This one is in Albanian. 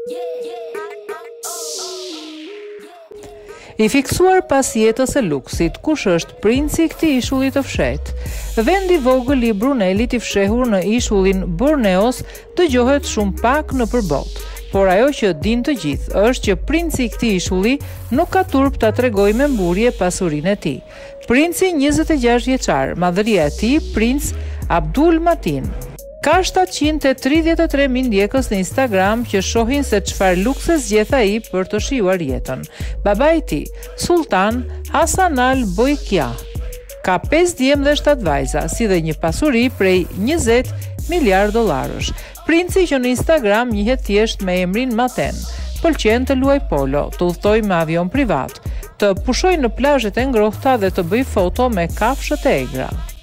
I fiksuar pas jetës e luksit, kush është princi i këtij ishulli të fshehtë? Vendi vogël i Brunelit i fshehur në ishullin Borneos dëgjohet shumë pak nëpër botë, por ajo që din të gjithë është që princi i këtij ishulli nuk ka turp ta tregojë me mburje pasurinë e tij. Princi 26 vjeçar, madhëria e tij, princ Abdul Matin, ka 733.000 ndjekës në Instagram që shohin se çfarë lukse zgjedh ai për të shijuar jetën. Babai i tij, Sultan Hasan Al Boikia, ka 5 djemë dhe 7 vajza, si dhe një pasuri prej 20 miliard dollarësh. Princi që në Instagram njihet thjesht me emrin Maten, pëlqen të luaj polo, të udhtojë me avion privat, të pushojë në plazhet e ngrohta dhe të bëjë foto me kafshët e egra.